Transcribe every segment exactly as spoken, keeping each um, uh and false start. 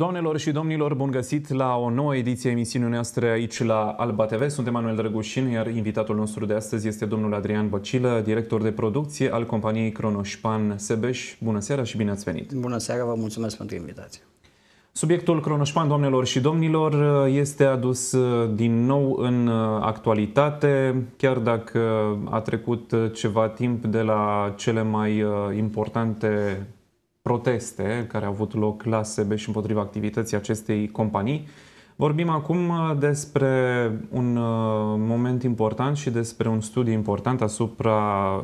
Doamnelor și domnilor, bun găsit la o nouă ediție a emisiunii noastre aici la Alba T V. Sunt Emanuel Drăgușin, iar invitatul nostru de astăzi este domnul Adrian Băcilă, director de producție al companiei Kronospan Sebeș. Bună seara și bine ați venit! Bună seara, vă mulțumesc pentru invitație! Subiectul Kronospan, doamnelor și domnilor, este adus din nou în actualitate, chiar dacă a trecut ceva timp de la cele mai importante proteste care au avut loc la Sebeș împotriva activității acestei companii. Vorbim acum despre un moment important și despre un studiu important asupra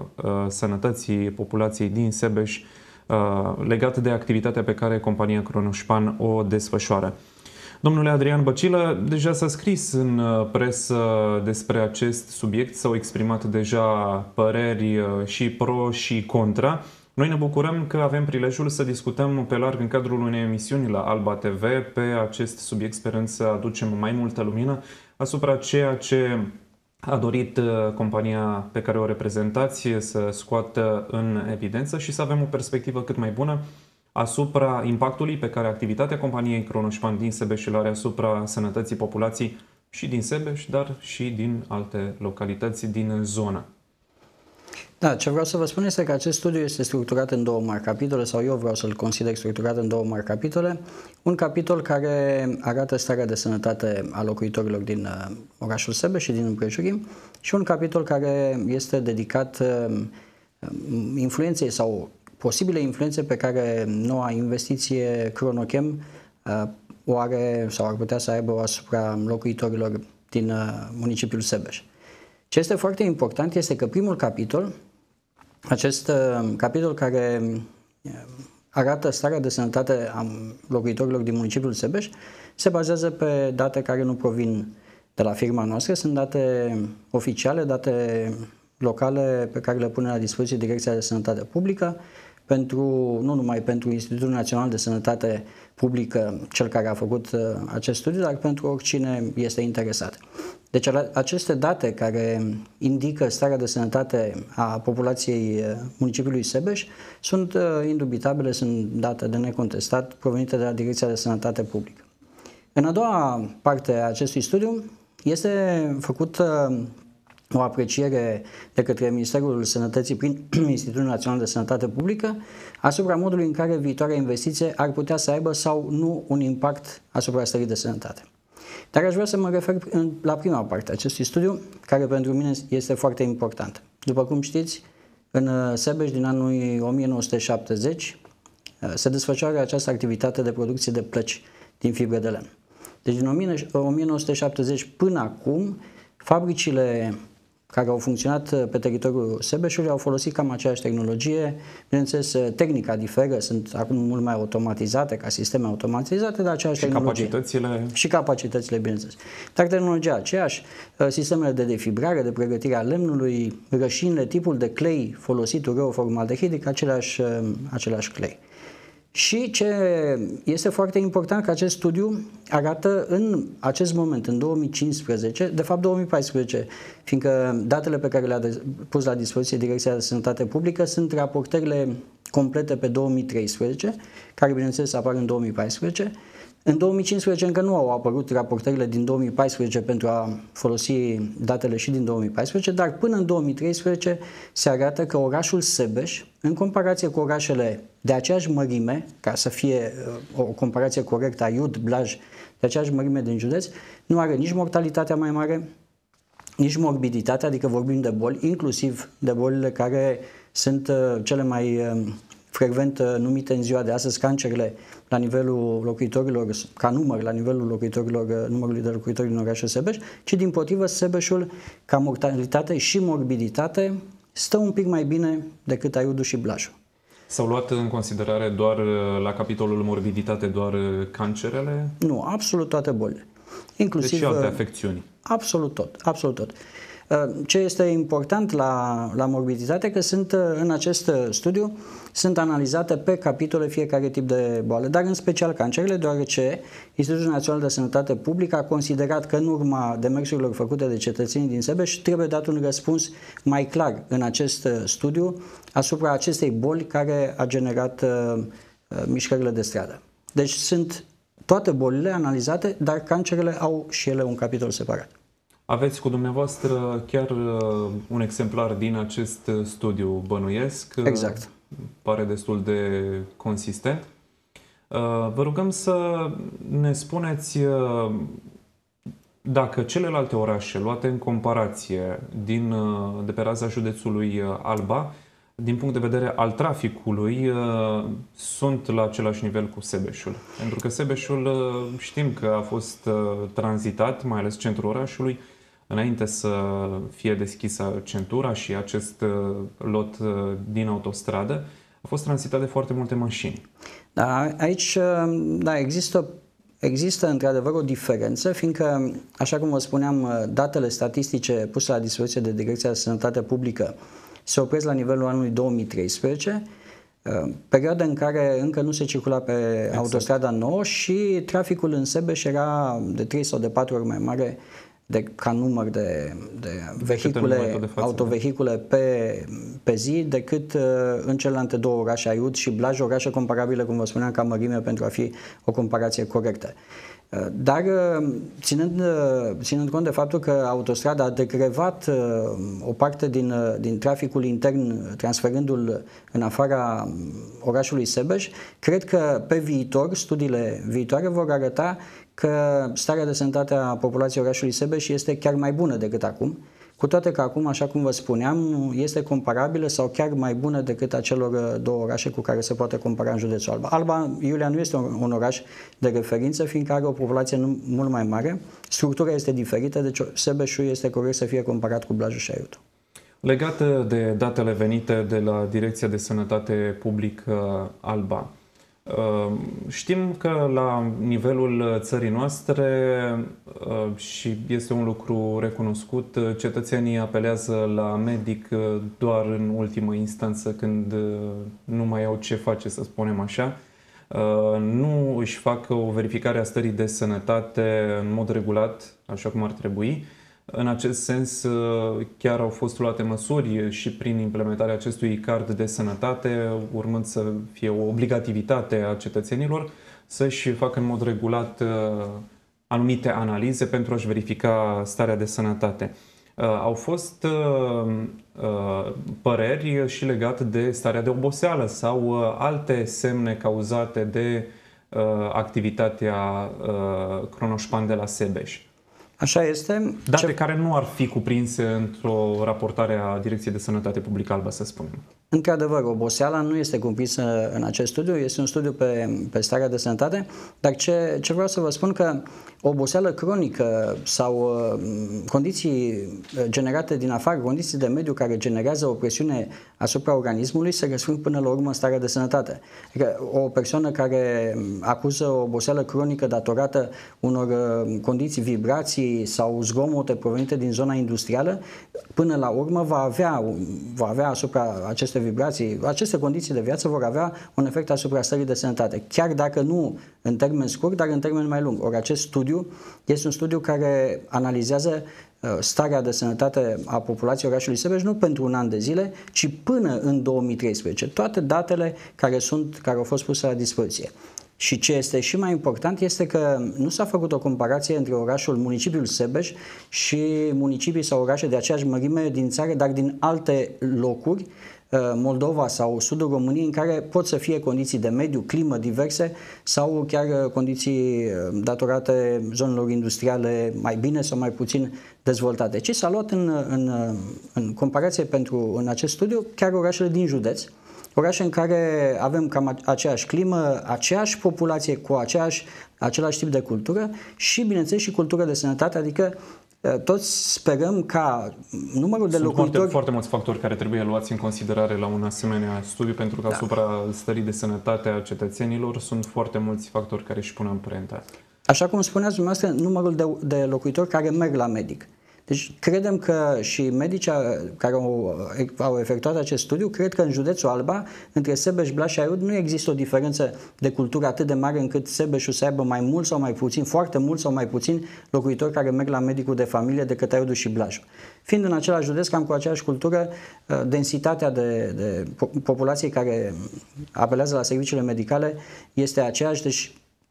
sănătății populației din Sebeș legat de activitatea pe care compania Kronospan o desfășoară. Domnule Adrian Băcilă, deja s-a scris în presă despre acest subiect, s-au exprimat deja păreri și pro și contra. Noi ne bucurăm că avem prilejul să discutăm pe larg în cadrul unei emisiuni la Alba T V pe acest subiect, sperând să aducem mai multă lumină asupra ceea ce a dorit compania pe care o reprezentați să scoată în evidență și să avem o perspectivă cât mai bună asupra impactului pe care activitatea companiei Kronospan din Sebeș îl are asupra sănătății populației și din Sebeș, dar și din alte localități din zonă. Da, ce vreau să vă spun este că acest studiu este structurat în două mari capitole, sau eu vreau să-l consider structurat în două mari capitole. Un capitol care arată starea de sănătate a locuitorilor din uh, orașul Sebeș și din împrejurim și un capitol care este dedicat uh, influenței sau posibile influențe pe care noua investiție Kronochem uh, o are sau ar putea să aibă asupra locuitorilor din uh, municipiul Sebeș. Ce este foarte important este că primul capitol, acest uh, capitol care uh, arată starea de sănătate a locuitorilor din municipiul Sebeș, se bazează pe date care nu provin de la firma noastră, sunt date oficiale, date locale pe care le pune la dispoziție Direcția de Sănătate Publică, pentru, nu numai pentru Institutul Național de Sănătate Publică, cel care a făcut uh, acest studiu, dar pentru oricine este interesat. Deci aceste date care indică starea de sănătate a populației municipiului Sebeș sunt uh, indubitabile, sunt date de necontestat, provenite de la Direcția de Sănătate Publică. În a doua parte a acestui studiu este făcută uh, o apreciere de către Ministerul Sănătății prin Institutul Național de Sănătate Publică asupra modului în care viitoarea investiție ar putea să aibă sau nu un impact asupra stării de sănătate. Dar aș vrea să mă refer la prima parte a acestui studiu, care pentru mine este foarte important. După cum știți, în Sebeș din anul o mie nouă sute șaptezeci se desfășoară această activitate de producție de plăci din fibră de lemn. Deci din o mie nouă sute șaptezeci până acum, fabricile care au funcționat pe teritoriul Sebeșului au folosit cam aceeași tehnologie. Bineînțeles, tehnica diferă, sunt acum mult mai automatizate, ca sisteme automatizate, dar aceeași și tehnologie. capacitățile... Și capacitățile, bineînțeles. Dar tehnologia aceeași, sistemele de defibrare, de pregătire a lemnului, rășinile, tipul de clei folosit, ureoformaldehidic, același, același clei. Și ce este foarte important că acest studiu arată în acest moment, în două mii cincisprezece, de fapt două mii paisprezece, fiindcă datele pe care le-a pus la dispoziție Direcția de Sănătate Publică sunt raportările complete pe două mii treisprezece, care bineînțeles apar în două mii paisprezece. În două mii cincisprezece încă nu au apărut raportările din două mii paisprezece pentru a folosi datele și din două mii paisprezece, dar până în două mii treisprezece se arată că orașul Sebeș, în comparație cu orașele de aceeași mărime, ca să fie o comparație corectă, Aiud, Blaj, de aceeași mărime din județ, nu are nici mortalitatea mai mare, nici morbiditatea, adică vorbim de boli, inclusiv de bolile care sunt cele mai frecvent numite în ziua de astăzi cancerele la nivelul locuitorilor, ca număr la nivelul locuitorilor, numărului de locuitori din orașul Sebeș, ci din potrivă Sebeșul, ca mortalitate și morbiditate, stă un pic mai bine decât Aiudul și Blajul. S-au luat în considerare doar la capitolul morbiditate doar cancerele? Nu, absolut toate bolile. Inclusiv deci și alte afecțiuni. Absolut tot, absolut tot. Ce este important la, la morbiditate, că sunt în acest studiu sunt analizate pe capitole fiecare tip de boală, dar în special cancerele, deoarece Institutul Național de Sănătate Publică a considerat că în urma demersurilor făcute de cetățenii din Sebeș trebuie dat un răspuns mai clar în acest studiu asupra acestei boli care a generat uh, mișcările de stradă. Deci sunt toate bolile analizate, dar cancerele au și ele un capitol separat. Aveți cu dumneavoastră chiar un exemplar din acest studiu, bănuiesc. Exact. Pare destul de consistent. Vă rugăm să ne spuneți dacă celelalte orașe luate în comparație din, de pe raza județului Alba, din punct de vedere al traficului, sunt la același nivel cu Sebeșul. Pentru că Sebeșul știm că a fost tranzitat, mai ales centrul orașului, înainte să fie deschisă centura și acest lot din autostradă, a fost tranzitat de foarte multe mașini. Da, aici da, există, există într-adevăr o diferență, fiindcă, așa cum vă spuneam, datele statistice puse la dispoziție de Direcția de Sănătate Publică se opresc la nivelul anului două mii treisprezece, perioada în care încă nu se circula pe exact. autostrada nouă și traficul în Sebeș era de trei sau de patru ori mai mare de, ca număr de, de vehicule, de față, autovehicule da. pe, pe zi decât uh, în celelalte două orașe, Aiud și Blaj, orașe comparabile, cum vă spuneam, ca mărime, pentru a fi o comparație corectă. Uh, dar uh, ținând, uh, ținând cont de faptul că autostrada a decrevat uh, o parte din, uh, din traficul intern, transferându-l în afara orașului Sebeș, cred că pe viitor, studiile viitoare vor arăta că starea de sănătate a populației orașului Sebeș este chiar mai bună decât acum, cu toate că acum, așa cum vă spuneam, este comparabilă sau chiar mai bună decât a celor două orașe cu care se poate compara în județul Alba. Alba, Iulia, nu este un, un oraș de referință, fiindcă are o populație nu, mult mai mare, structura este diferită, deci Sebeșul este corect să fie comparat cu Blajul și Aiud. Legat de datele venite de la Direcția de Sănătate Publică Alba, știm că la nivelul țării noastre, și este un lucru recunoscut, cetățenii apelează la medic doar în ultimă instanță, când nu mai au ce face, să spunem așa. Nu își fac o verificare a stării de sănătate în mod regulat, așa cum ar trebui. În acest sens, chiar au fost luate măsuri și prin implementarea acestui card de sănătate, urmând să fie o obligativitate a cetățenilor să-și facă în mod regulat anumite analize pentru a-și verifica starea de sănătate. Au fost păreri și legate de starea de oboseală sau alte semne cauzate de activitatea Kronoșpan de la Sebeș. Așa este. Date Ce... care nu ar fi cuprinse într-o raportare a Direcției de Sănătate Publică Alba, să spunem. Într-adevăr, oboseala nu este cuprinsă în acest studiu, este un studiu pe, pe starea de sănătate, dar ce, ce vreau să vă spun că oboseală cronică sau uh, condiții generate din afară, condiții de mediu care generează o presiune asupra organismului, se răsfrâng până la urmă în starea de sănătate. Adică o persoană care acuză o oboseală cronică datorată unor uh, condiții, vibrații sau zgomote provenite din zona industrială, până la urmă va avea, va avea asupra acestei vibrații, aceste condiții de viață vor avea un efect asupra stării de sănătate, chiar dacă nu în termen scurt, dar în termen mai lung. Ori acest studiu este un studiu care analizează uh, starea de sănătate a populației orașului Sebeș nu pentru un an de zile, ci până în două mii treisprezece. Toate datele care sunt, care au fost puse la dispoziție. Și ce este și mai important este că nu s-a făcut o comparație între orașul, municipiul Sebeș și municipii sau orașe de aceeași mărime din țară, dar din alte locuri, Moldova sau sudul României, în care pot să fie condiții de mediu, climă diverse sau chiar condiții datorate zonelor industriale mai bine sau mai puțin dezvoltate. Ce s-a luat în, în, în comparație pentru, în acest studiu chiar orașele din județ, orașe în care avem cam aceeași climă, aceeaași populație cu aceeași, același tip de cultură și, bineînțeles, și cultură de sănătate, adică toți sperăm ca numărul de Sunt locuitori... Foarte, foarte mulți factori care trebuie luați în considerare la un asemenea studiu, pentru că da. asupra stării de sănătate a cetățenilor sunt foarte mulți factori care își pun amprenta. Așa cum spuneați dumneavoastră, numărul de, de locuitori care merg la medic. Deci credem că și medicii care au, au efectuat acest studiu, cred că în județul Alba, între Sebeș, Blaj și Aiud, nu există o diferență de cultură atât de mare încât Sebeșul să aibă mai mult sau mai puțin, foarte mult sau mai puțin locuitori care merg la medicul de familie decât Aiudul și Blajul. Fiind în același județ, cam cu aceeași cultură, densitatea de, de populației care apelează la serviciile medicale este aceeași, deci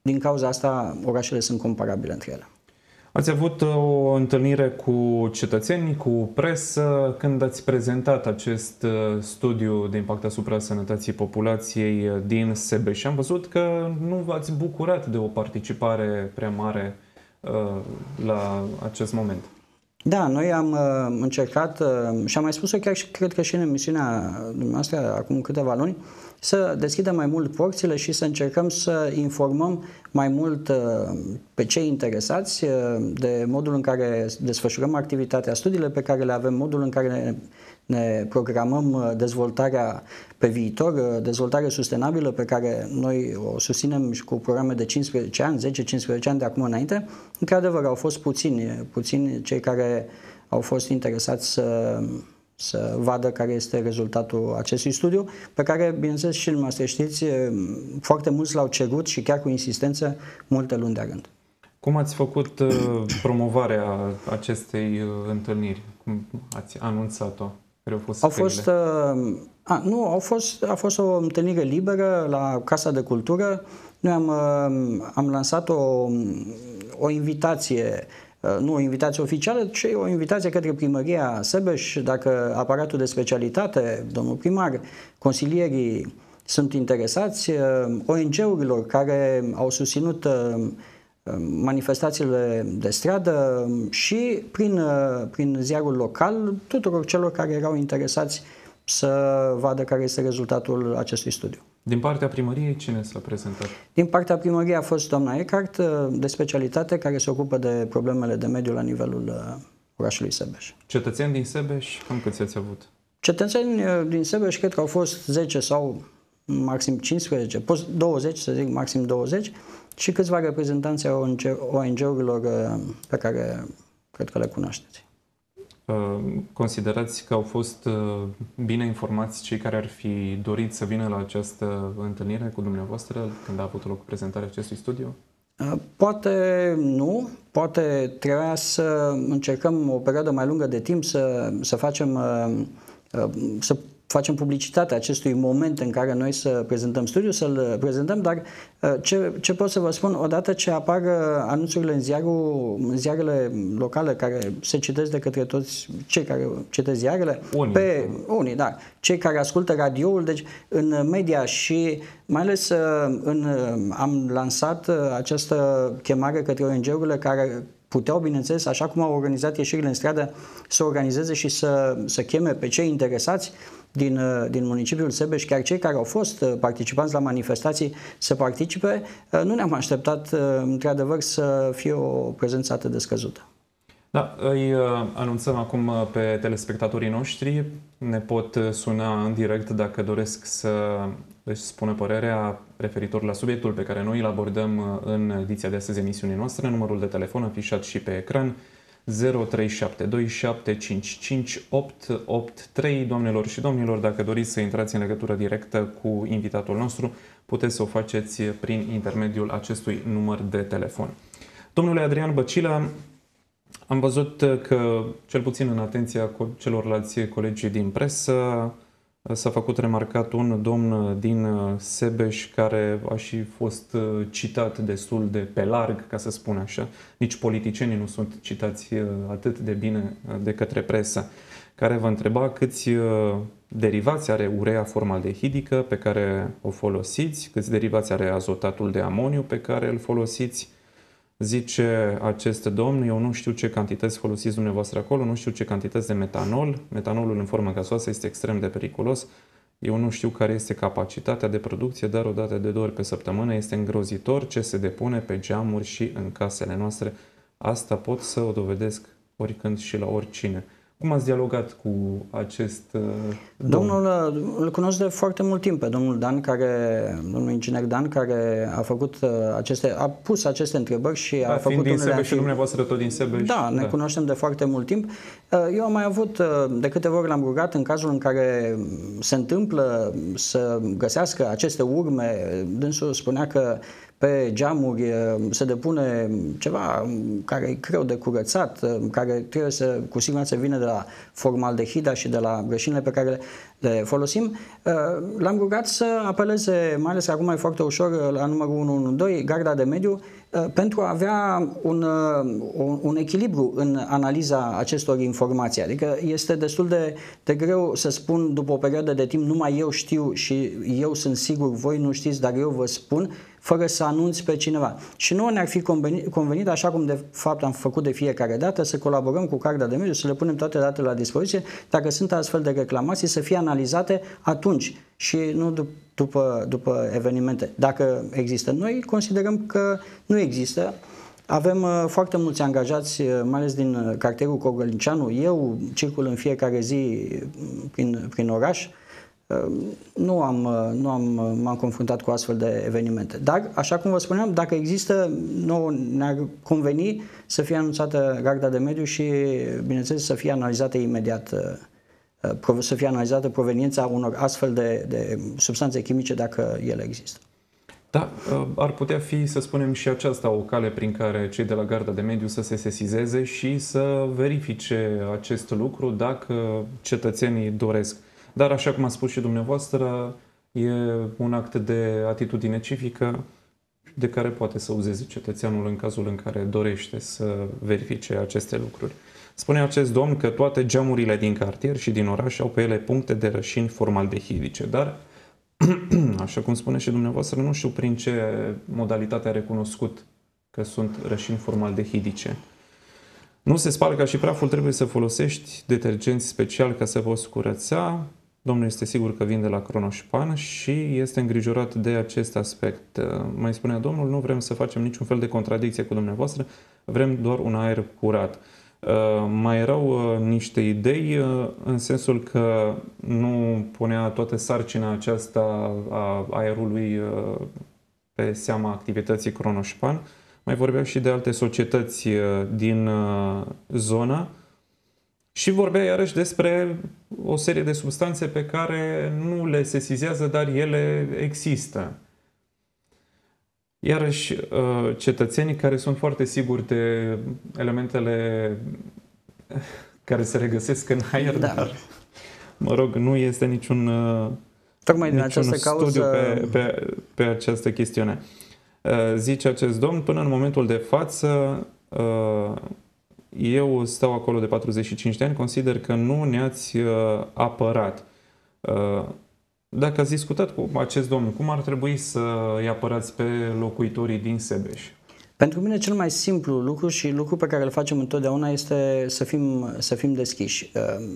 din cauza asta orașele sunt comparabile între ele. Ați avut o întâlnire cu cetățeni, cu presă, când ați prezentat acest studiu de impact asupra sănătății populației din Sebeș. Am văzut că nu v-ați bucurat de o participare prea mare uh, la acest moment. Da, noi am uh, încercat uh, și am mai spus-o chiar și cred că și în emisiunea dumneavoastră acum câteva luni, să deschidem mai mult porțile și să încercăm să informăm mai mult uh, pe cei interesați uh, de modul în care desfășurăm activitatea, studiile pe care le avem, modul în care ne, ne programăm uh, dezvoltarea pe viitor, uh, dezvoltare sustenabilă pe care noi o susținem și cu programe de cincisprezece ani, zece cincisprezece ani de acum înainte. Într-adevăr, au fost puțini, puțini cei care au fost interesați să să vadă care este rezultatul acestui studiu, pe care, bineînțeles, și dumneavoastră știți, foarte mulți l-au cerut și chiar cu insistență multe luni de rând. Cum ați făcut uh, promovarea acestei uh, întâlniri? Cum ați anunțat-o? Care au fost Au fost, uh, a, nu, au fost, a fost o întâlnire liberă la Casa de Cultură. Noi am, uh, am lansat o, o invitație, nu o invitație oficială, ci o invitație către Primăria Sebeș, dacă aparatul de specialitate, domnul primar, consilierii sunt interesați, O N G-urilor care au susținut manifestațiile de stradă și prin, prin ziarul local, tuturor celor care erau interesați să vadă care este rezultatul acestui studiu. Din partea primăriei, cine s-a prezentat? Din partea primăriei a fost doamna Eckhart, de specialitate, care se ocupă de problemele de mediu la nivelul orașului Sebeș. Cetățeni din Sebeș, cam câți ați avut? Cetățeni din Sebeș, cred că au fost zece sau maxim cincisprezece, douăzeci, să zic, maxim douăzeci, și câțiva reprezentanți ai O N G-urilor pe care cred că le cunoașteți. Considerați că au fost bine informați cei care ar fi dorit să vină la această întâlnire cu dumneavoastră când a avut loc prezentarea acestui studiu? Poate nu, poate trebuia să încercăm o perioadă mai lungă de timp să, să facem să facem publicitatea acestui moment în care noi să prezentăm studiul, să-l prezentăm, dar ce, ce pot să vă spun, odată ce apar anunțurile în, ziarul, în ziarele locale care se citesc de către toți cei care citesc ziarele, unii, pe unii, da, cei care ascultă radioul, deci în media și mai ales în, am lansat această chemare către O N G-urile care puteau, bineînțeles, așa cum au organizat ieșirile în stradă, să organizeze și să, să cheme pe cei interesați din, din municipiul Sebeș, chiar cei care au fost participanți la manifestații, să participe. Nu ne-am așteptat, într-adevăr, să fie o prezență atât de scăzută. Da, îi anunțăm acum pe telespectatorii noștri. Ne pot suna în direct dacă doresc să își spună părerea referitor la subiectul pe care noi îl abordăm în ediția de astăzi emisiunii noastre. Numărul de telefon afișat și pe ecran zero trei șapte doi șapte cinci cinci opt opt trei. Doamnelor și domnilor, dacă doriți să intrați în legătură directă cu invitatul nostru, puteți să o faceți prin intermediul acestui număr de telefon. Domnule Adrian Băcilă, am văzut că, cel puțin în atenția celorlalți colegi din presă, s-a făcut remarcat un domn din Sebeș care a și fost citat destul de pe larg, ca să spun așa. Nici politicienii nu sunt citați atât de bine de către presă, care vă întreba câți derivați are urea formaldehidică pe care o folosiți, câți derivați are azotatul de amoniu pe care îl folosiți. Zice acest domn, eu nu știu ce cantități folosiți dumneavoastră acolo, nu știu ce cantități de metanol. Metanolul în formă gazoasă este extrem de periculos. Eu nu știu care este capacitatea de producție, dar o dată de două ori pe săptămână este îngrozitor ce se depune pe geamuri și în casele noastre. Asta pot să o dovedesc oricând și la oricine. Cum ați dialogat cu acest uh, domn? Domnul îl cunosc de foarte mult timp pe domnul Dan, care, domnul inginer Dan, care a făcut uh, aceste, a pus aceste întrebări și da, a făcut din unele Sebeș și dumneavoastră tot din Sebeș. Da, ne da. cunoaștem de foarte mult timp. Eu am mai avut, de câteva ori l-am rugat în cazul în care se întâmplă să găsească aceste urme. Dânsul spunea că pe geamuri se depune ceva care e greu de curățat, care trebuie să, cu siguranță vine de la formaldehida și de la rășinile pe care le folosim, l-am rugat să apeleze, mai ales că acum e foarte ușor, la numărul unu unu doi, Garda de Mediu, pentru a avea un, un, un echilibru în analiza acestor informații. Adică este destul de, de greu să spun după o perioadă de timp numai eu știu și eu sunt sigur, voi nu știți, dar eu vă spun, fără să anunți pe cineva. Și nu ne-ar fi convenit, convenit, așa cum de fapt am făcut de fiecare dată, să colaborăm cu Garda de Mediu, să le punem toate datele la dispoziție, dacă sunt astfel de reclamații, să fie analizate atunci și nu dup după, după evenimente. Dacă există, noi considerăm că nu există. Avem uh, foarte mulți angajați, uh, mai ales din cartierul Cogălnicianu. Eu circul în fiecare zi prin, prin oraș. Uh, nu am, uh, nu am, uh, m-am confruntat cu astfel de evenimente. Dar, așa cum vă spuneam, dacă există, nouă ne-ar conveni să fie anunțată Garda de Mediu și, bineînțeles, să fie analizată imediat uh, să fie analizată proveniența unor astfel de, de substanțe chimice dacă ele există. Da, ar putea fi, să spunem, și aceasta o cale prin care cei de la Garda de Mediu să se sesizeze și să verifice acest lucru dacă cetățenii doresc. Dar, așa cum a spus și dumneavoastră, e un act de atitudine civică de care poate să uzeze cetățeanul în cazul în care dorește să verifice aceste lucruri. Spune acest domn că toate geamurile din cartier și din oraș au pe ele puncte de rășini formaldehidice, dar, așa cum spune și dumneavoastră, nu știu prin ce modalitate a recunoscut că sunt rășini formaldehidice. Nu se spală ca și praful, trebuie să folosești detergenți special ca să poți curăța. Domnul este sigur că vin de la Cronoșpan și este îngrijorat de acest aspect. Mai spunea domnul, nu vrem să facem niciun fel de contradicție cu dumneavoastră, vrem doar un aer curat. Uh, mai erau uh, niște idei uh, în sensul că nu punea toată sarcina aceasta a aerului uh, pe seama activității Cronoșpan. Mai vorbea și de alte societăți uh, din uh, zonă și vorbea iarăși despre o serie de substanțe pe care nu le sesizează, dar ele există. Iarăși, cetățenii care sunt foarte siguri de elementele care se regăsesc în aer, da. Dar, mă rog, nu este niciun, Tocmai din niciun această studiu cauză... pe, pe, pe această chestiune. Zice acest domn, până în momentul de față, eu stau acolo de patruzeci și cinci de ani, consider că nu ne-ați apărat. Dacă ați discutat cu acest domn, cum ar trebui să îi apărați pe locuitorii din Sebeș? Pentru mine cel mai simplu lucru și lucru pe care îl facem întotdeauna este să fim, să fim deschiși.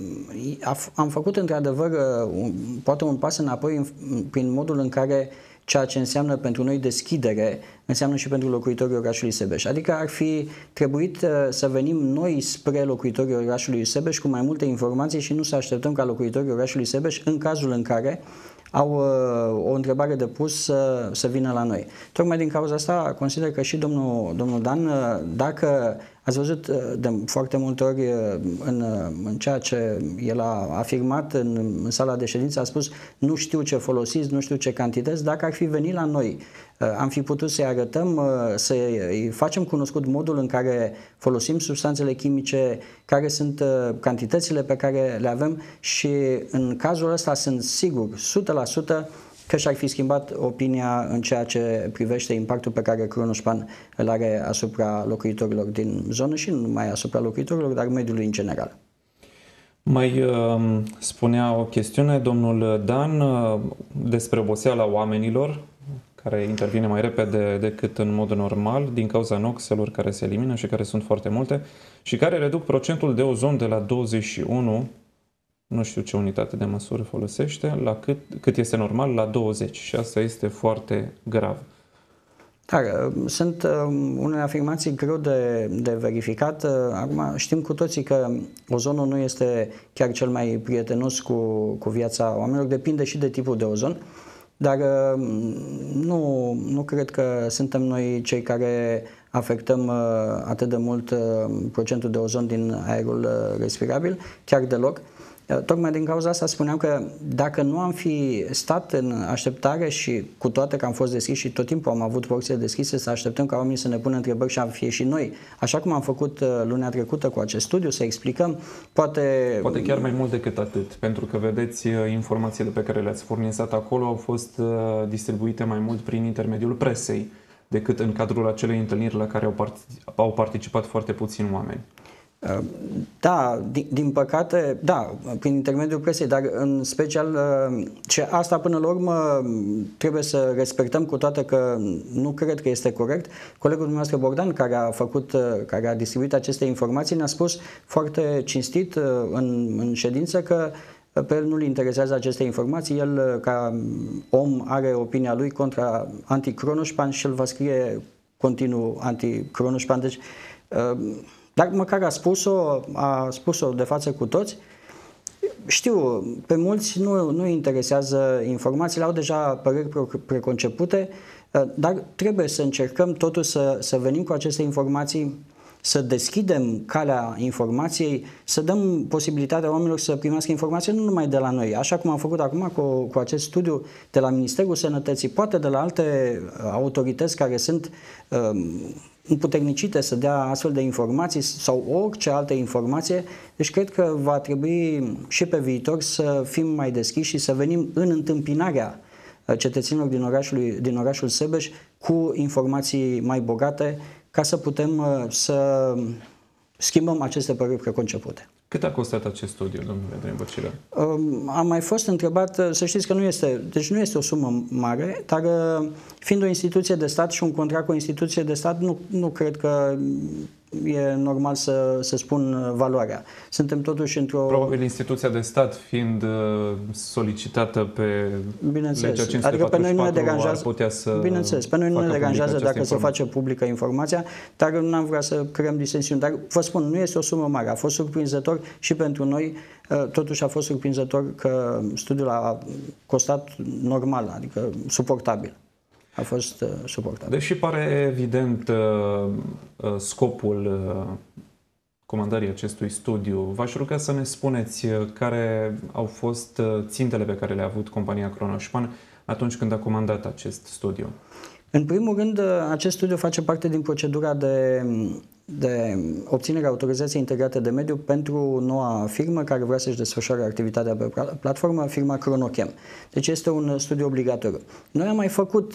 Am făcut într-adevăr poate un pas înapoi prin modul în care ceea ce înseamnă pentru noi deschidere înseamnă și pentru locuitorii orașului Sebeș. Adică ar fi trebuit să venim noi spre locuitorii orașului Sebeș cu mai multe informații și nu să așteptăm ca locuitorii orașului Sebeș, în cazul în care au uh, o întrebare de pus să, să vină la noi. Tocmai din cauza asta consider că și domnul, domnul Dan, dacă ați văzut de foarte multe ori în, în ceea ce el a afirmat în, în sala de ședință, a spus nu știu ce folosiți, nu știu ce cantități, dacă ar fi venit la noi, am fi putut să-i arătăm, să-i facem cunoscut modul în care folosim substanțele chimice, care sunt cantitățile pe care le avem și în cazul ăsta sunt sigur, o sută la sută, că și-ar fi schimbat opinia în ceea ce privește impactul pe care Cronoșpan îl are asupra locuitorilor din zonă și nu numai asupra locuitorilor, dar mediului în general. Mai uh, spunea o chestiune domnul Dan uh, despre oboseala oamenilor, care intervine mai repede decât în mod normal din cauza noxelor care se elimină și care sunt foarte multe și care reduc procentul de ozon de la douăzeci și unu, nu știu ce unitate de măsură folosește, la cât, cât este normal, la douăzeci și asta este foarte grav. Dar sunt unele afirmații greu de, de verificat. Acum știm cu toții că ozonul nu este chiar cel mai prietenos cu, cu viața oamenilor, depinde și de tipul de ozon, dar nu, nu cred că suntem noi cei care afectăm atât de mult procentul de ozon din aerul respirabil, chiar deloc. Tocmai din cauza asta spuneam că dacă nu am fi stat în așteptare și cu toate că am fost deschiși și tot timpul am avut porțile deschise să așteptăm ca oamenii să ne pună întrebări și am fi și noi, așa cum am făcut lunea trecută cu acest studiu, să explicăm, poate... Poate chiar mai mult decât atât, pentru că vedeți, informațiile pe care le-ați furnizat acolo au fost distribuite mai mult prin intermediul presei decât în cadrul acelei întâlniri la care au, part- au participat foarte puțini oameni. Da, din, din păcate, da, prin intermediul presei, dar în special ce asta până la urmă trebuie să respectăm, cu toate că nu cred că este corect. Colegul dumneavoastră Bogdan, care a făcut, care a distribuit aceste informații, ne-a spus foarte cinstit în, în ședință că pe el nu-l interesează aceste informații, el ca om are opinia lui contra anti-Kronospan și el va scrie continuu anti-Kronospan. Deci dar măcar a spus-o, a spus-o de față cu toți. Știu, pe mulți nu, nu interesează informațiile, au deja păreri preconcepute, dar trebuie să încercăm totuși să, să venim cu aceste informații, să deschidem calea informației, să dăm posibilitatea oamenilor să primească informații nu numai de la noi, așa cum am făcut acum cu, cu acest studiu de la Ministerul Sănătății, poate de la alte autorități care sunt um, împuternicite să dea astfel de informații sau orice altă informație. Deci cred că va trebui și pe viitor să fim mai deschiși și să venim în întâmpinarea cetățenilor din orașul, din orașul Sebeș cu informații mai bogate, ca să putem să schimbăm aceste păreri preconcepute. Cât a costat acest studiu, domnule Adrian Bărcilă? Am mai fost întrebat, să știți că nu este, deci nu este o sumă mare, dar fiind o instituție de stat și un contract cu o instituție de stat, nu, nu cred că e normal să, să spun valoarea. Suntem totuși într-o... Probabil instituția de stat fiind solicitată pe legea cinci sute patruzeci și patru, adică pe noi nu ne deranjează, putea să bineînțeles, pe noi nu ne deranjează dacă se face publică informația, dar nu am vrea să creăm disensiuni. Dar vă spun, nu este o sumă mare, a fost surprinzător și pentru noi, totuși a fost surprinzător că studiul a costat normal, adică suportabil. A fost uh, suportabil. Deși pare evident uh, uh, scopul uh, comandării acestui studiu, v-aș ruga să ne spuneți uh, care au fost uh, țintele pe care le-a avut compania Kronospan atunci când a comandat acest studiu. În primul rând, uh, acest studiu face parte din procedura de, de obținere a autorizației integrate de mediu pentru noua firmă care vrea să-și desfășoare activitatea pe platformă, firma Cronochem. Deci este un studiu obligatoriu. Noi am mai făcut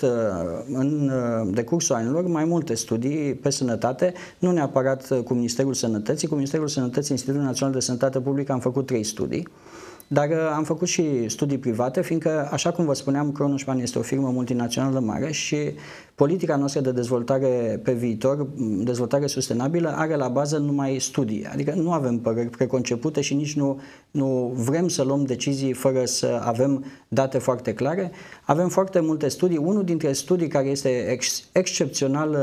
în decursul anilor mai multe studii pe sănătate, nu neapărat cu Ministerul Sănătății. Cu Ministerul Sănătății, Institutul Național de Sănătate Publică, am făcut trei studii. Dar am făcut și studii private, fiindcă, așa cum vă spuneam, Kronospan este o firmă multinațională mare și politica noastră de dezvoltare pe viitor, dezvoltare sustenabilă, are la bază numai studii. Adică nu avem păreri preconcepute și nici nu, nu vrem să luăm decizii fără să avem date foarte clare. Avem foarte multe studii. Unul dintre studii care este ex, excepțional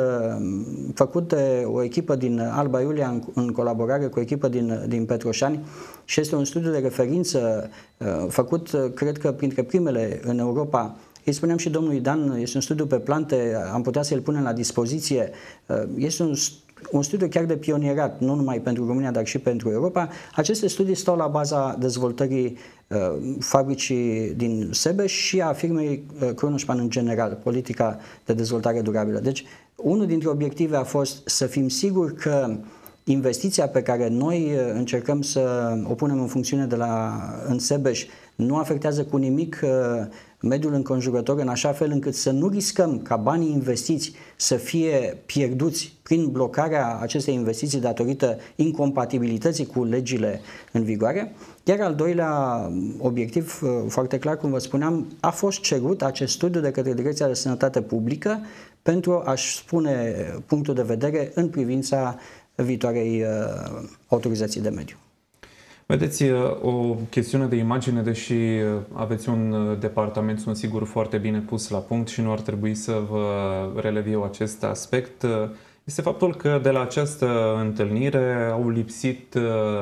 făcut de o echipă din Alba Iulia în, în colaborare cu o echipă din, din Petroșani și este un studiu de referință făcut, cred că, printre primele în Europa. Îi spuneam și domnului Dan, este un studiu pe plante, am putea să-l punem la dispoziție. Este un, un studiu chiar de pionierat, nu numai pentru România, dar și pentru Europa. Aceste studii stau la baza dezvoltării uh, fabricii din Sebeș și a firmei uh, Kronospan în general, politica de dezvoltare durabilă. Deci, unul dintre obiective a fost să fim siguri că investiția pe care noi încercăm să o punem în funcțiune de la, în Sebeș nu afectează cu nimic uh, mediul înconjurător, în așa fel încât să nu riscăm ca banii investiți să fie pierduți prin blocarea acestei investiții datorită incompatibilității cu legile în vigoare. Iar al doilea obiectiv, foarte clar, cum vă spuneam, a fost cerut acest studiu de către Direcția de Sănătate Publică pentru a-și spune punctul de vedere în privința viitoarei autorizații de mediu. Vedeți, o chestiune de imagine, deși aveți un departament, sunt sigur, foarte bine pus la punct și nu ar trebui să vă relev eu acest aspect, este faptul că de la această întâlnire au lipsit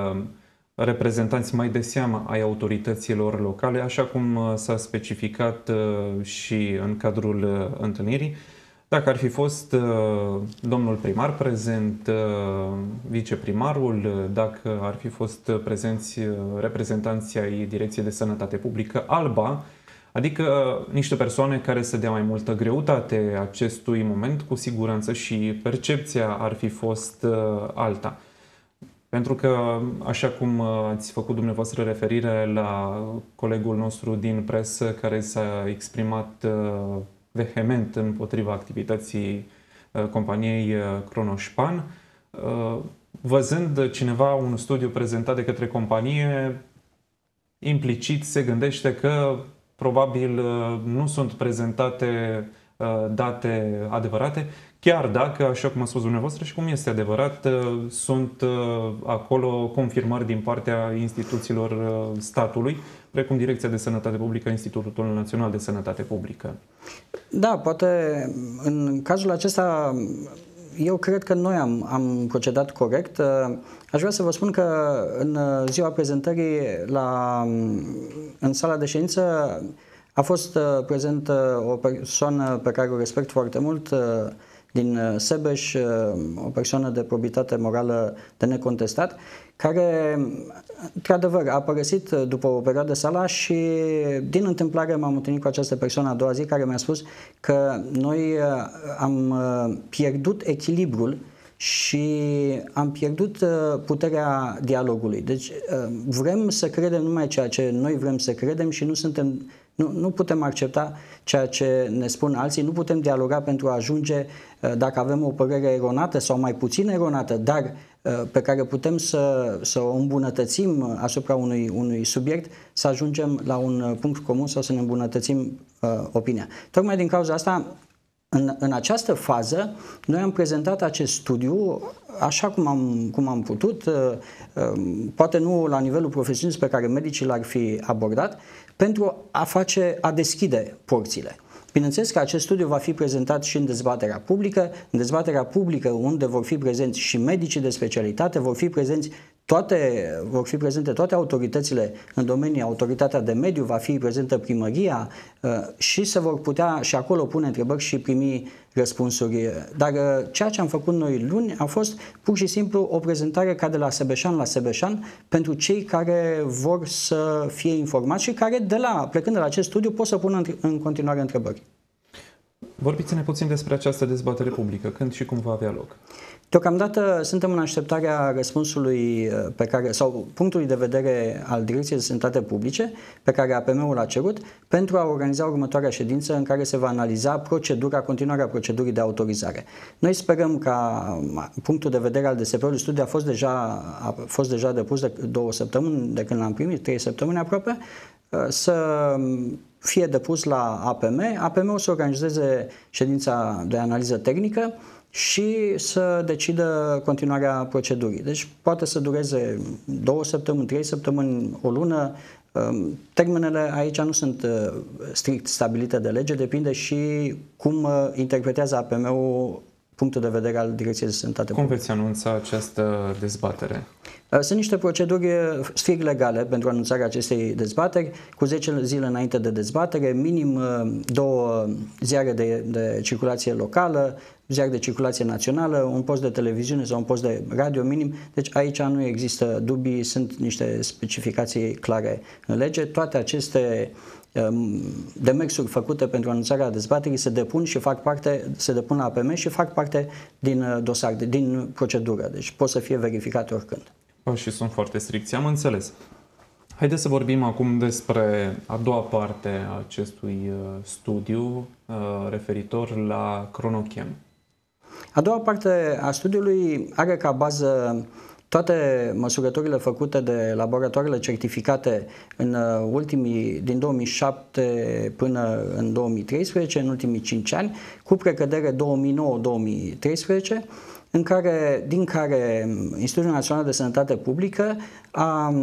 reprezentanți mai de seamă ai autorităților locale, așa cum s-a specificat și în cadrul întâlnirii. Dacă ar fi fost uh, domnul primar prezent, uh, viceprimarul, dacă ar fi fost prezenți uh, reprezentanții ai Direcției de Sănătate Publică, ALBA, adică uh, niște persoane care să dea mai multă greutate acestui moment, cu siguranță și percepția ar fi fost uh, alta. Pentru că, așa cum ați făcut dumneavoastră referire la colegul nostru din presă care s-a exprimat uh, vehement împotriva activității uh, companiei uh, Kronospan, uh, văzând cineva un studiu prezentat de către companie, implicit se gândește că probabil uh, nu sunt prezentate uh, date adevărate, chiar dacă, așa cum a spus dumneavoastră și cum este adevărat, sunt acolo confirmări din partea instituțiilor statului, precum Direcția de Sănătate Publică, Institutul Național de Sănătate Publică. Da, poate în cazul acesta eu cred că noi am, am procedat corect. Aș vrea să vă spun că în ziua prezentării la, în sala de ședință a fost prezentă o persoană pe care o respect foarte mult, din Sebeș, o persoană de probitate morală de necontestat, care, într-adevăr, a părăsit după o perioadă sala și, din întâmplare, m-am întâlnit cu această persoană a doua zi, care mi-a spus că noi am pierdut echilibrul și am pierdut puterea dialogului. Deci vrem să credem numai ceea ce noi vrem să credem și nu suntem Nu, nu putem accepta ceea ce ne spun alții, nu putem dialoga pentru a ajunge, dacă avem o părere eronată sau mai puțin eronată, dar pe care putem să, să o îmbunătățim asupra unui, unui subiect, să ajungem la un punct comun sau să ne îmbunătățim uh, opinia. Tocmai din cauza asta, în, în această fază, noi am prezentat acest studiu așa cum am, cum am putut, uh, uh, poate nu la nivelul profesionist pe care medicii l-ar fi abordat, pentru a face, a deschide porțile. Bineînțeles că acest studiu va fi prezentat și în dezbaterea publică, în dezbaterea publică unde vor fi prezenți și medicii de specialitate, vor fi prezenți toate, vor fi prezente toate autoritățile în domeniu, autoritatea de mediu, va fi prezentă primăria și se vor putea și acolo pune întrebări și primi răspunsuri. Dar ceea ce am făcut noi luni a fost pur și simplu o prezentare ca de la sebeșan la sebeșan pentru cei care vor să fie informați și care, de la, plecând de la acest studiu, pot să pună în continuare întrebări. Vorbiți-ne puțin despre această dezbatere publică. Când și cum va avea loc? Deocamdată suntem în așteptarea răspunsului pe care, sau punctului de vedere al Direcției de Sănătate Publice pe care A P M-ul a cerut pentru a organiza următoarea ședință în care se va analiza procedura, continuarea procedurii de autorizare. Noi sperăm ca punctul de vedere al D S P-ului, studiul a fost deja, a fost deja depus de două săptămâni de când l-am primit, trei săptămâni aproape, să fie depus la A P M. A P M-ul să organizeze ședința de analiză tehnică și să decidă continuarea procedurii. Deci poate să dureze două săptămâni, trei săptămâni, o lună. Termenele aici nu sunt strict stabilite de lege, depinde și cum interpretează A P M-ul punctul de vedere al Direcției de Sănătate Publică. Cum veți anunța această dezbatere? Sunt niște proceduri strict legale pentru anunțarea acestei dezbateri, cu zece zile înainte de dezbatere, minim două ziare de, de circulație locală, ziar de circulație națională, un post de televiziune sau un post de radio minim. Deci aici nu există dubii, sunt niște specificații clare în lege. Toate aceste demersuri făcute pentru anunțarea dezbaterii se depun și fac parte, se depun la A P M și fac parte din dosar, din procedură. Deci pot să fie verificate oricând. Oh, și sunt foarte stricți, am înțeles. Haideți să vorbim acum despre a doua parte a acestui studiu referitor la Cronochem. A doua parte a studiului are ca bază toate măsurătorile făcute de laboratoarele certificate în ultimii, din două mii șapte până în două mii treisprezece, în ultimii cinci ani, cu precădere două mii nouă două mii treisprezece, în care, din care Institutul Național de Sănătate Publică a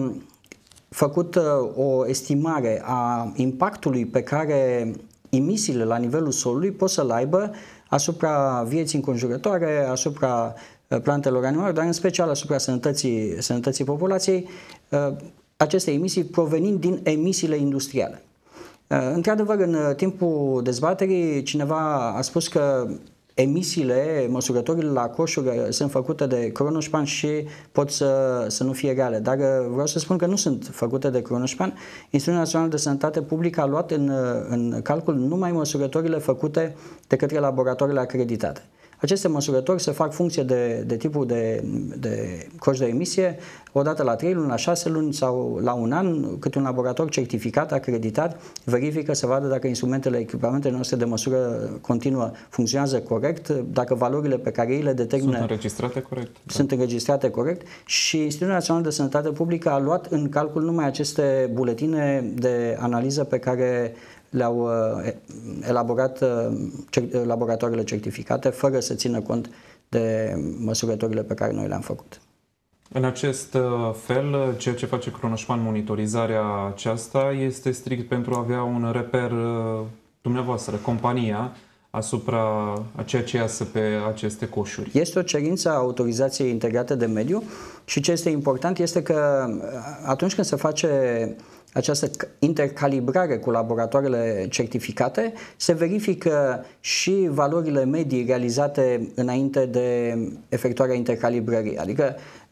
făcut o estimare a impactului pe care emisiile la nivelul solului pot să-l aibă asupra vieții înconjurătoare, asupra plantelor animale, dar în special asupra sănătății, sănătății populației, aceste emisii provenind din emisiile industriale. Într-adevăr, în timpul dezbaterii, cineva a spus că emisiile, măsurătorile la coșuri sunt făcute de Kronospan și pot să, să nu fie reale. Dar vreau să spun că nu sunt făcute de Kronospan. Institutul Național de Sănătate Publică a luat în, în calcul numai măsurătorile făcute de către laboratoarele acreditate. Aceste măsurători se fac funcție de, de tipul de, de coș de emisie, odată la trei luni, la șase luni sau la un an, cât un laborator certificat, acreditat, verifică să vadă dacă instrumentele, echipamentele noastre de măsură continuă funcționează corect, dacă valorile pe care ei le determină sunt înregistrate corect. Sunt da. înregistrate corect și Institutul Național de Sănătate Publică a luat în calcul numai aceste buletine de analiză pe care le-au elaborat laboratoarele certificate, fără să țină cont de măsurătorile pe care noi le-am făcut. În acest fel, ceea ce face Kronospan, monitorizarea aceasta, este strict pentru a avea un reper dumneavoastră, compania, asupra a ceea ce iasă pe aceste coșuri. Este o cerință a autorizației integrate de mediu și ce este important este că atunci când se face această intercalibrare cu laboratoarele certificate, se verifică și valorile medii realizate înainte de efectuarea intercalibrării. Adică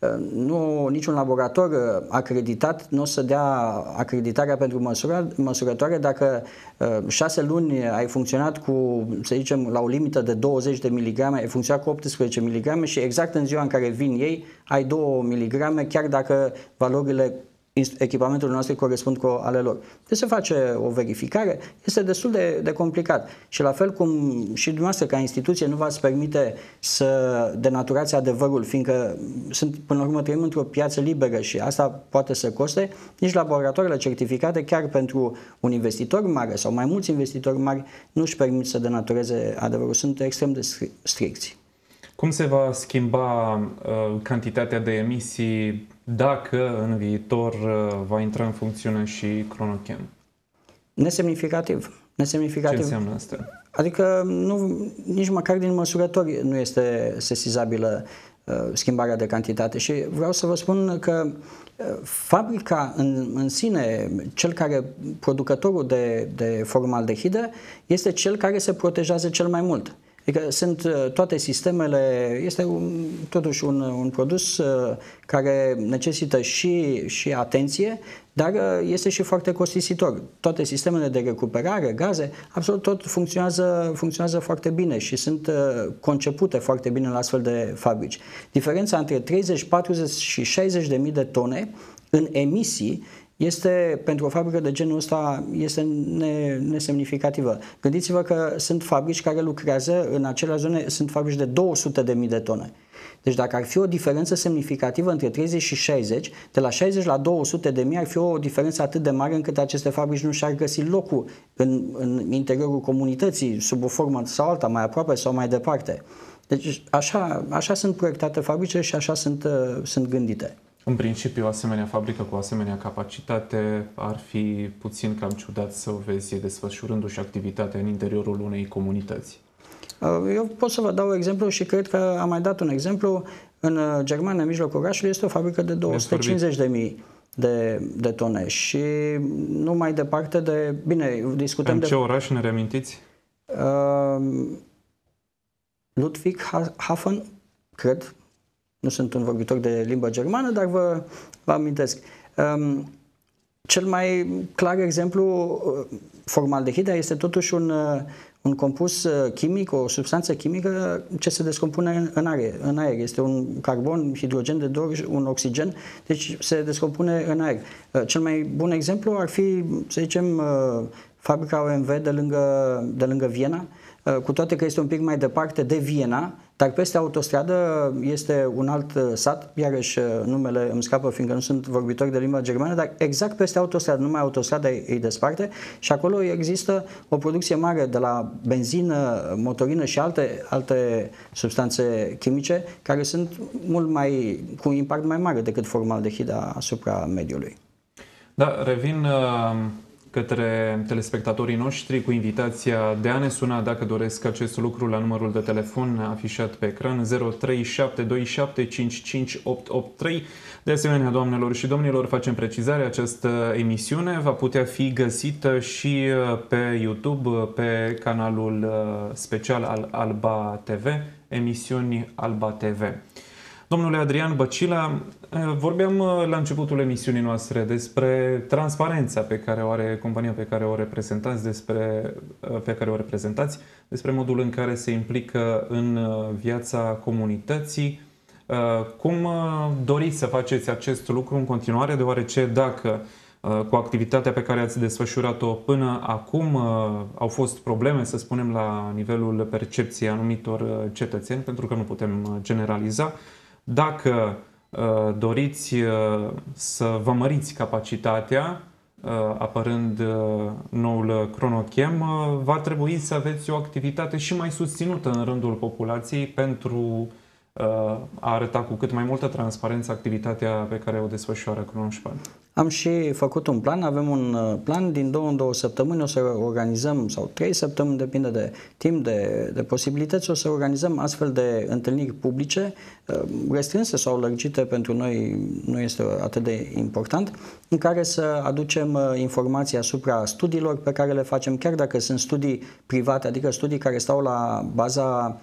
nu, niciun laborator acreditat nu o să dea acreditarea pentru măsura, măsurătoare dacă șase luni ai funcționat cu, să zicem, la o limită de douăzeci de miligrame, ai funcționat cu optsprezece miligrame și exact în ziua în care vin ei ai două miligrame, chiar dacă valorile echipamentele noastre corespund cu ale lor. Deci se face o verificare, este destul de, de complicat. Și la fel cum și dumneavoastră ca instituție nu v-ați permite să denaturați adevărul, fiindcă sunt, până la urmă trăim într-o piață liberă și asta poate să coste, nici laboratoarele certificate, chiar pentru un investitor mare sau mai mulți investitori mari, nu își permit să denatureze adevărul. Sunt extrem de stricți. Cum se va schimba uh, cantitatea de emisii dacă în viitor uh, va intra în funcțiune și Cronochem? Nesemnificativ. Nesemnificativ. Ce înseamnă asta? Adică nu, nici măcar din măsurători nu este sesizabilă uh, schimbarea de cantitate și vreau să vă spun că uh, fabrica în, în sine, cel care, producătorul de, de formaldehidă, este cel care se protejează cel mai mult. Adică sunt toate sistemele, este un, totuși un, un produs care necesită și, și atenție, dar este și foarte costisitor. Toate sistemele de recuperare, gaze, absolut tot funcționează, funcționează foarte bine și sunt concepute foarte bine la astfel de fabrici. Diferența între treizeci, patruzeci și șaizeci de mii de tone în emisii este, pentru o fabrică de genul ăsta, este nesemnificativă. Gândiți-vă că sunt fabrici care lucrează în acelea zone, sunt fabrici de două sute de mii de tone. Deci dacă ar fi o diferență semnificativă între treizeci și șaizeci, de la șaizeci la două sute de mii ar fi o diferență atât de mare încât aceste fabrici nu și-ar găsi locul în, în interiorul comunității, sub o formă sau alta, mai aproape sau mai departe. Deci așa, așa sunt proiectate fabricile și așa sunt, sunt gândite. În principiu, o asemenea fabrică cu o asemenea capacitate ar fi puțin cam ciudat să o vezi desfășurându-și activitatea în interiorul unei comunități. Eu pot să vă dau exemplu și cred că am mai dat un exemplu. În Germania, în mijlocul orașului, este o fabrică de două sute cincizeci de mii de, de tone și nu mai departe de... Bine, discutăm în de... ce oraș, ne reamintiți? Uh, Ludwigshafen, cred. Nu sunt un vorbitor de limbă germană, dar vă, vă amintesc. Um, cel mai clar exemplu, formaldehida este totuși un, un compus chimic, o substanță chimică ce se descompune în aer. În aer. Este un carbon, hidrogen de două ori, un oxigen, deci se descompune în aer. Cel mai bun exemplu ar fi, să zicem, fabrica O M V de lângă, de lângă Viena, cu toate că este un pic mai departe de Viena, dar peste autostradă este un alt sat, iarăși numele îmi scapă fiindcă nu sunt vorbitor de limba germană, dar exact peste autostradă, numai autostrada îi desparte și acolo există o producție mare de la benzină, motorină și alte, alte substanțe chimice care sunt mult mai, cu un impact mai mare decât formaldehida asupra mediului. Da, revin către telespectatorii noștri cu invitația de a ne suna dacă doresc acest lucru la numărul de telefon afișat pe ecran zero trei șapte doi șapte cinci cinci opt opt trei. De asemenea, doamnelor și domnilor, facem precizare, această emisiune va putea fi găsită și pe YouTube, pe canalul special al Alba T V, emisiuni Alba T V. Domnule Adrian Băcila, vorbeam la începutul emisiunii noastre despre transparența pe care o are compania pe care o reprezentați, despre, pe care o reprezentați, despre modul în care se implică în viața comunității. Cum doriți să faceți acest lucru în continuare, deoarece dacă cu activitatea pe care ați desfășurat-o până acum au fost probleme, să spunem, la nivelul percepției anumitor cetățeni, pentru că nu putem generaliza, dacă doriți să vă măriți capacitatea apărând noul Cronochem, va trebui să aveți o activitate și mai susținută în rândul populației pentru a arăta cu cât mai multă transparență activitatea pe care o desfășoară Kronospan. Am și făcut un plan, avem un plan, din două în două săptămâni o să organizăm, sau trei săptămâni, depinde de timp, de, de posibilități, o să organizăm astfel de întâlniri publice, restrânse sau lărgite, pentru noi nu este atât de important, în care să aducem informații asupra studiilor pe care le facem, chiar dacă sunt studii private, adică studii care stau la baza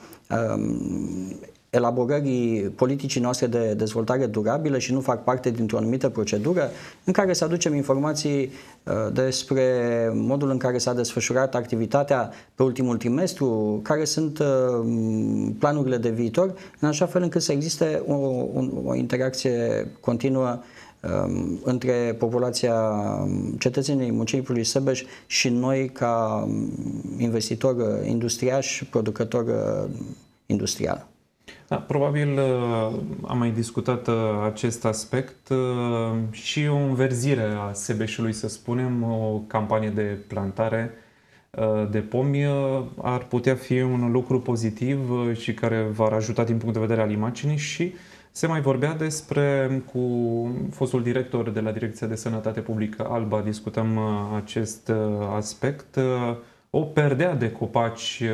um, elaborării politicii noastre de dezvoltare durabilă și nu fac parte dintr-o anumită procedură, în care să aducem informații uh, despre modul în care s-a desfășurat activitatea pe ultimul trimestru, care sunt uh, planurile de viitor, în așa fel încât să existe o, o, o interacție continuă um, între populația cetățenii municipiului Sebeș și noi ca investitor industriaș, producător industrial. Da, probabil am mai discutat acest aspect și o înverzire a Sebeșului, să spunem, o campanie de plantare de pomi ar putea fi un lucru pozitiv și care v-ar ajuta din punct de vedere al imaginii. Și se mai vorbea despre, cu fostul director de la Direcția de Sănătate Publică Alba, discutăm acest aspect, o perdea de copaci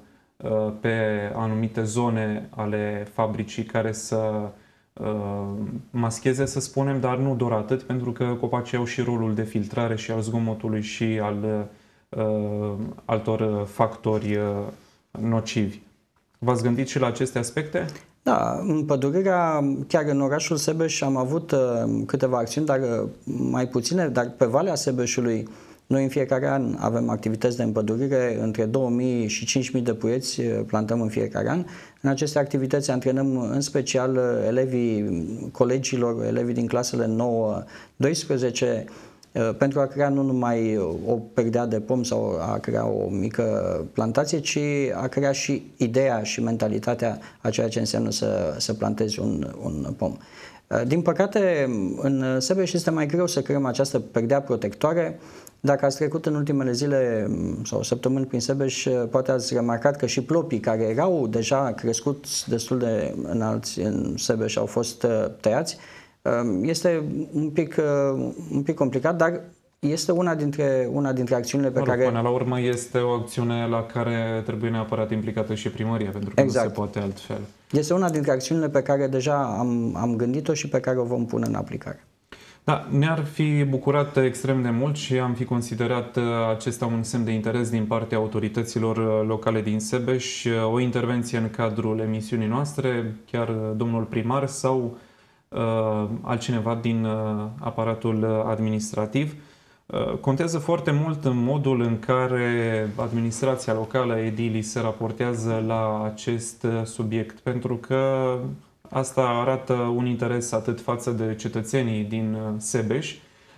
pe anumite zone ale fabricii care să uh, mascheze, să spunem, dar nu doar atât, pentru că copacii au și rolul de filtrare și al zgomotului și al uh, altor factori uh, nocivi. V-ați gândit și la aceste aspecte? Da, împădurirea, chiar în orașul Sebeș am avut uh, câteva acțiuni, dar uh, mai puține, dar pe Valea Sebeșului noi în fiecare an avem activități de împădurire, între două mii și cinci mii de puieți plantăm în fiecare an. În aceste activități antrenăm în special elevii colegilor, elevii din clasele nouă doisprezece, pentru a crea nu numai o perdea de pom sau a crea o mică plantație, ci a crea și ideea și mentalitatea a ceea ce înseamnă să, să plantezi un, un pom. Din păcate, în Sebeș este mai greu să creăm această perdea protectoare. Dacă ați trecut în ultimele zile sau săptămâni prin Sebeș, poate ați remarcat că și plopii care erau deja crescuți destul de înalți în Sebeș au fost tăiați. Este un pic, un pic complicat, dar este una dintre, una dintre acțiunile pe mă rog, care... Până la urmă este o acțiune la care trebuie neapărat implicată și primăria, pentru că exact. Nu se poate altfel. Este una dintre acțiunile pe care deja am, am gândit-o și pe care o vom pune în aplicare. Da, ne-ar fi bucurat extrem de mult și am fi considerat acesta un semn de interes din partea autorităților locale din Sebeș, o intervenție în cadrul emisiunii noastre, chiar domnul primar sau uh, altcineva din uh, aparatul administrativ. Uh, contează foarte mult în modul în care administrația locală, edilii, se raportează la acest subiect, pentru că asta arată un interes atât față de cetățenii din Sebeș,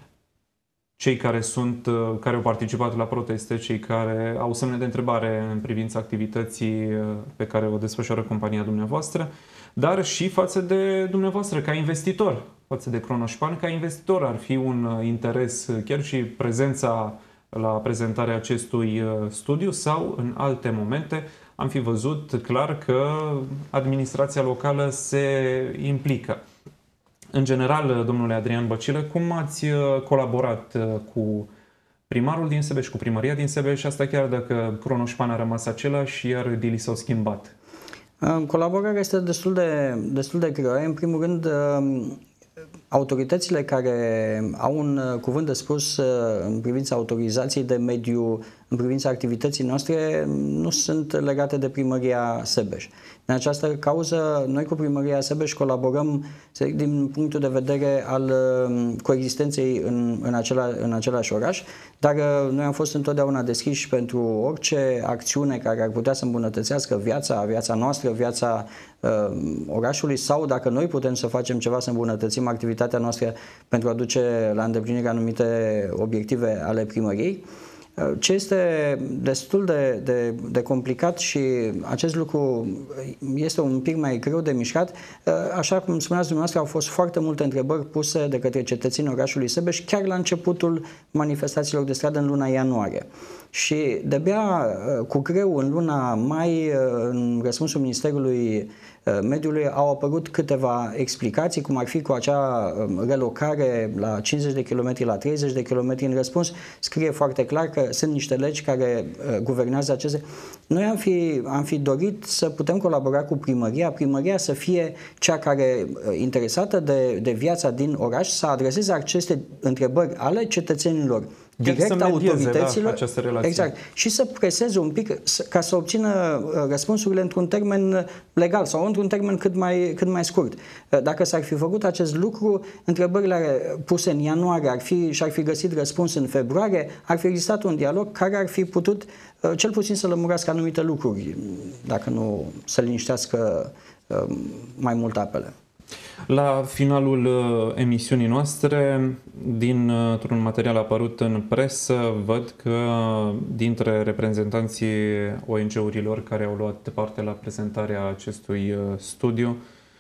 cei care, sunt, care au participat la proteste, cei care au semne de întrebare în privința activității pe care o desfășoară compania dumneavoastră, dar și față de dumneavoastră ca investitor, față de Kronospan ca investitor. Ar fi un interes chiar și prezența la prezentarea acestui studiu sau în alte momente. Am fi văzut clar că administrația locală se implică. În general, domnule Adrian Băcilă, cum ați colaborat cu primarul din Sebeș cu primăria din Sebeș, asta chiar dacă Kronoșpan a rămas același, iar dilii s-au schimbat? Colaborarea este destul de, destul de grea. În primul rând, autoritățile care au un cuvânt de spus în privința autorizației de mediu, în privința activității noastre, nu sunt legate de primăria Sebeș. Din această cauză, noi cu primăria Sebeș colaborăm din punctul de vedere al coexistenței în, în, acela, în același oraș, dar noi am fost întotdeauna deschiși pentru orice acțiune care ar putea să îmbunătățească viața, viața noastră, viața uh, orașului, sau dacă noi putem să facem ceva să îmbunătățim activitatea noastră pentru a duce la îndeplinire anumite obiective ale primăriei. Ce este destul de, de, de complicat și acest lucru este un pic mai greu de mișcat, așa cum spuneați dumneavoastră, au fost foarte multe întrebări puse de către cetățenii orașului Sebeș chiar la începutul manifestațiilor de stradă în luna ianuarie. Și de-abia cu greu în luna mai, în răspunsul Ministerului Mediului, au apărut câteva explicații, cum ar fi cu acea relocare la cincizeci de kilometri la treizeci de kilometri. În răspuns scrie foarte clar că sunt niște legi care guvernează aceste. Noi am fi, am fi dorit să putem colabora cu primăria, primăria să fie cea care, interesată de, de viața din oraș, să adreseze aceste întrebări ale cetățenilor direct autorităților, da, exact, și să preseze un pic ca să obțină răspunsurile într-un termen legal sau într-un termen cât mai, cât mai scurt. Dacă s-ar fi făcut acest lucru, întrebările puse în ianuarie ar fi, și-ar fi găsit răspuns în februarie, ar fi existat un dialog care ar fi putut cel puțin să lămurească anumite lucruri, dacă nu să liniștească mai mult apele. La finalul emisiunii noastre, dintr-un material apărut în presă, văd că dintre reprezentanții O N G-urilor care au luat parte la prezentarea acestui studiu,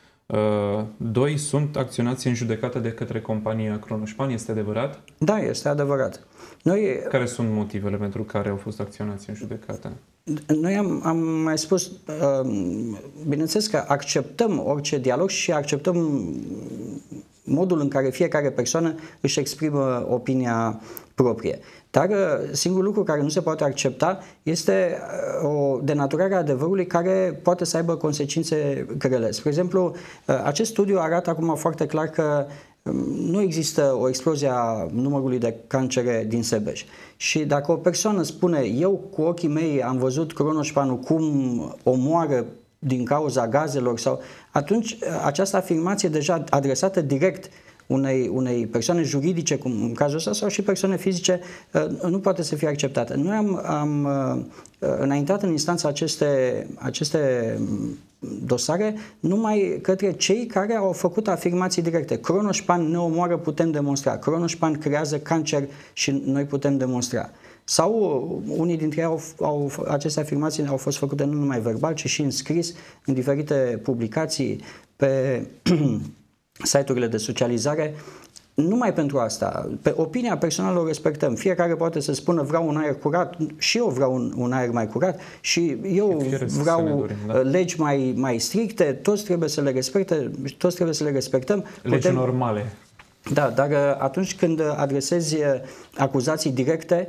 doi sunt acționați în judecată de către compania Kronoșpan, este adevărat? Da, este adevărat. Noi, care sunt motivele pentru care au fost acționați în judecată? Noi am, am mai spus, bineînțeles că acceptăm orice dialog și acceptăm modul în care fiecare persoană își exprimă opinia proprie. Dar singurul lucru care nu se poate accepta este o denaturare a adevărului care poate să aibă consecințe grele. Spre exemplu, acest studiu arată acum foarte clar că nu există o explozie a numărului de cancere din Sebeș. Și dacă o persoană spune, eu cu ochii mei am văzut Kronoșpanul cum omoară din cauza gazelor, sau atunci această afirmație deja adresată direct unei, unei persoane juridice, cum în cazul ăsta, sau și persoane fizice, nu poate să fie acceptată. Noi am, am înaintat în instanță aceste, aceste dosare numai către cei care au făcut afirmații directe. Kronoșpan ne omoară, putem demonstra. Kronoșpan creează cancer și noi putem demonstra. Sau unii dintre ei au, au, aceste afirmații au fost făcute nu numai verbal, ci și în scris, în diferite publicații, pe site-urile de socializare. Numai pentru asta. Pe opinia personală o respectăm. Fiecare poate să spună vreau un aer curat, și eu vreau un, un aer mai curat, și eu vreau dorim, da. legi mai, mai stricte, toți trebuie să le respecte, toți trebuie să le respectăm. Legi Putem... normale. Da, dar atunci când adresezi acuzații directe,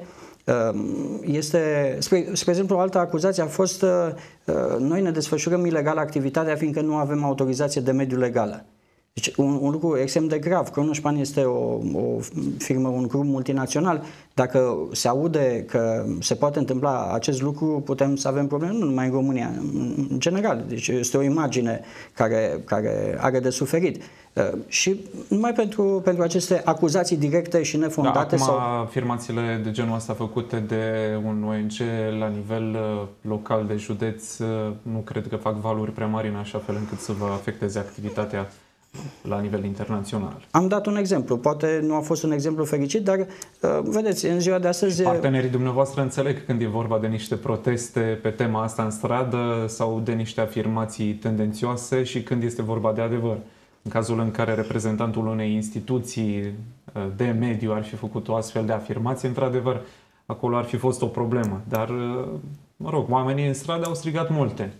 este, spre, spre exemplu, o altă acuzație a fost noi ne desfășurăm ilegal activitatea fiindcă nu avem autorizație de mediu legală. Deci un, un lucru extrem de grav. Kronoșpan este o, o firmă, un grup multinațional. Dacă se aude că se poate întâmpla acest lucru, putem să avem probleme, nu numai în România, în general. Deci este o imagine care, care are de suferit. Și numai pentru, pentru aceste acuzații directe și nefondate. Da, acum sau... afirmațiile de genul ăsta făcute de un O N G la nivel local de județ nu cred că fac valori prea mari în așa fel încât să vă afecteze activitatea la nivel internațional. Am dat un exemplu, poate nu a fost un exemplu fericit, dar vedeți, în ziua de astăzi... Partenerii dumneavoastră înțeleg când e vorba de niște proteste pe tema asta în stradă sau de niște afirmații tendențioase și când este vorba de adevăr. În cazul în care reprezentantul unei instituții de mediu ar fi făcut o astfel de afirmație, într-adevăr, acolo ar fi fost o problemă. Dar, mă rog, oamenii în stradă au strigat multe.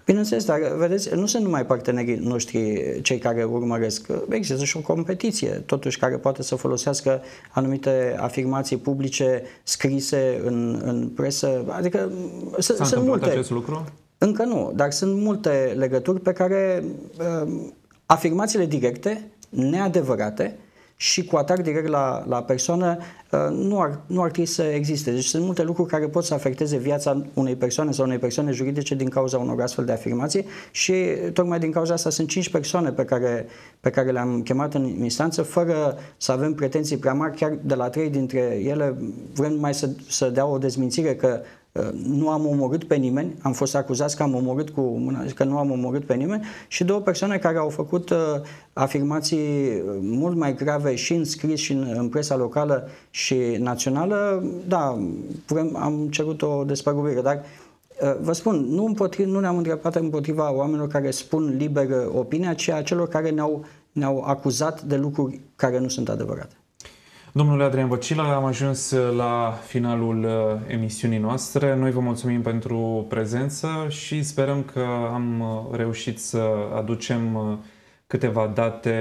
Bineînțeles, dar vedeți, nu sunt numai partenerii noștri cei care urmăresc. Există și o competiție, totuși, care poate să folosească anumite afirmații publice scrise în, în presă. Adică S-a sunt multe. acest lucru? Încă nu, dar sunt multe legături pe care uh, afirmațiile directe, neadevărate și cu atac direct la, la persoană uh, nu, ar, nu ar trebui să existe. Deci sunt multe lucruri care pot să afecteze viața unei persoane sau unei persoane juridice din cauza unor astfel de afirmații și tocmai din cauza asta sunt cinci persoane pe care, pe care le-am chemat în instanță fără să avem pretenții prea mari, chiar de la trei dintre ele vrem mai să, să dea o dezmințire că nu am omorât pe nimeni, am fost acuzați că am omorât cu mâna, că nu am omorât pe nimeni și două persoane care au făcut uh, afirmații mult mai grave și în scris și în, în presa locală și națională. Da, vrem, am cerut o despăgubire, dar uh, vă spun, nu, împotriv, nu ne-am îndreptat împotriva oamenilor care spun liber opinia, ci a celor care ne-au, ne-au acuzat de lucruri care nu sunt adevărate. Domnule Adrian Băcilă, am ajuns la finalul emisiunii noastre. Noi vă mulțumim pentru prezență și sperăm că am reușit să aducem câteva date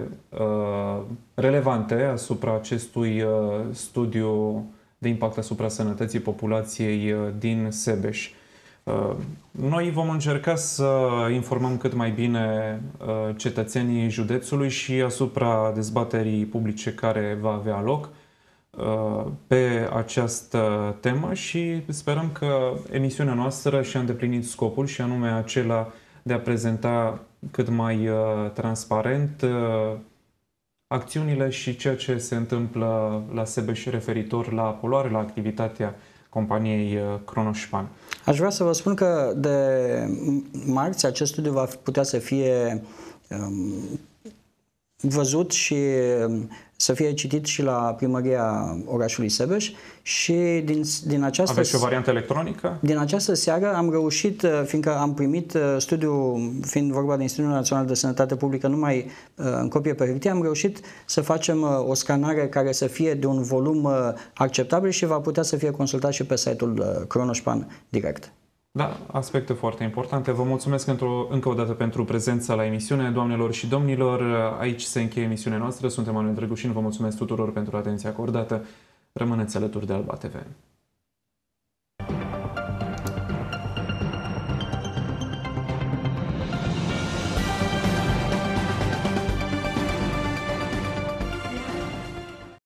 relevante asupra acestui studiu de impact asupra sănătății populației din Sebeș. Noi vom încerca să informăm cât mai bine cetățenii județului și asupra dezbaterii publice care va avea loc pe această temă și sperăm că emisiunea noastră și-a îndeplinit scopul și anume acela de a prezenta cât mai transparent acțiunile și ceea ce se întâmplă la Sebeș referitor la poluare, la activitatea companiei Kronospan. Aș vrea să vă spun că de marți acest studiu va putea să fie um, văzut și să fie citit și la primăria orașului Sebeș și din, din această... Aveți și o variantă electronică? Din această seară am reușit, fiindcă am primit studiul, fiind vorba de Institutul Național de Sănătate Publică, numai în copie pe hârtie, am reușit să facem o scanare care să fie de un volum acceptabil și va putea să fie consultat și pe site-ul Kronospan direct. Da, aspecte foarte importante. Vă mulțumesc încă o dată pentru prezența la emisiune, doamnelor și domnilor. Aici se încheie emisiunea noastră. Sunt Emanuel Drăgușin. Vă mulțumesc tuturor pentru atenția acordată. Rămâneți alături de Alba T V.